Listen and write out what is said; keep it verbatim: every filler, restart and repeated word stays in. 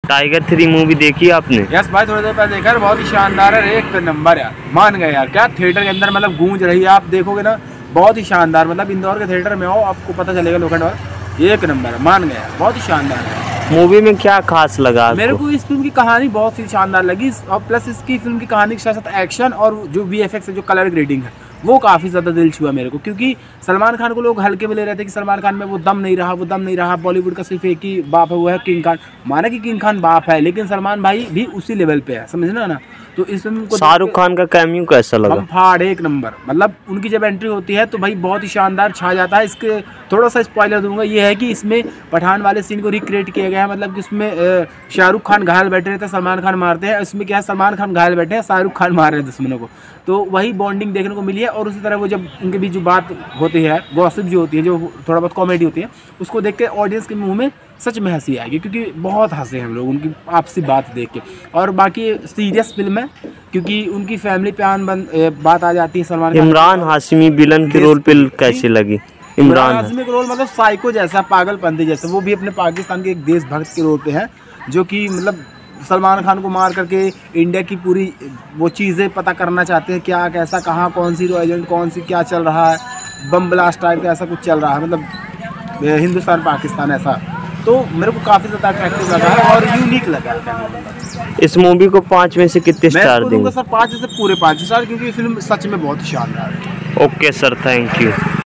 Tiger three movie देखी आपने? Yes भाई, थोड़ी देर पहले देखा, बहुत ही शानदार है, एक नंबर यार, मान गए यार। क्या थिएटर के अंदर मतलब गूंज रही है, आप देखोगे ना, बहुत ही शानदार। मतलब इंदौर के थिएटर में आओ, आपको पता चलेगा लोखंड वाला, एक नंबर है, मान गए यार, बहुत ही शानदार है। मूवी में क्या खास लगा मेरे को इस फिल्म की कहानी बहुत ही शानदार लगी, और प्लस इसकी फिल्म की कहानी के साथ साथ एक्शन और जो वी एफ एक्स है, जो कलर ग्रेडिंग है, वो काफ़ी ज़्यादा दिल छुआ मेरे को। क्योंकि सलमान खान को लोग हल्के में ले रहे थे कि सलमान खान में वो दम नहीं रहा, वो दम नहीं रहा। बॉलीवुड का सिर्फ एक ही बाप है, वो है किंग खान। माना कि किंग खान बाप है, लेकिन सलमान भाई भी उसी लेवल पे है, समझना ना। तो इस फिल्म को शाहरुख खान का कैमियो कैसा लगा? हम फाड़ एक नंबर, मतलब उनकी जब एंट्री होती है तो भाई बहुत ही शानदार छा जाता है। इसके थोड़ा सा स्पॉइलर दूंगा, ये है कि इसमें पठान वाले सीन को रिक्रिएट किया गया है। मतलब कि उसमें शाहरुख खान घायल बैठे रहते हैं, सलमान खान मारते हैं। इसमें क्या है, सलमान खान घायल बैठे हैं, शाहरुख खान मार रहे हैं दुश्मनों को। तो वही बॉन्डिंग देखने को मिली है। और उसी तरह वो जब उनके बीच जो बात होती है, गॉसिप जो होती है, जो थोड़ा बहुत कॉमेडी होती है, उसको देख के ऑडियंस के मुंह में सच में हंसी आएगी, क्योंकि बहुत हंसे हैं हम लोग उनकी आपसी बात देख के। और बाकी सीरियस फिल्म है, क्योंकि उनकी फैमिली पे आन बन बात आ जाती है। सलमान इमरान हाशमी विलन के रोल पे कैसी लगी? इमरान हाशमी का रोल मतलब साइको जैसा, पागलपंती जैसा, वो भी अपने पाकिस्तान के एक देशभक्त के रोल पे है, जो कि मतलब सलमान खान को मार करके इंडिया की पूरी वो चीज़ें पता करना चाहते हैं, क्या कैसा कहाँ कौन सी एजेंट कौन सी क्या चल रहा है, बम ब्लास्ट टाइप का ऐसा कुछ चल रहा है, मतलब हिंदुस्तान पाकिस्तान ऐसा। तो मेरे को काफ़ी ज़्यादा अट्रैक्टिव लगा है और यूनिक लगा है। इस मूवी को पाँच में से कितने स्टार देंगे? सर पाँच में से पूरे पाँच स्टार, क्योंकि फिल्म सच में बहुत शानदार है। Okay sir, thank you.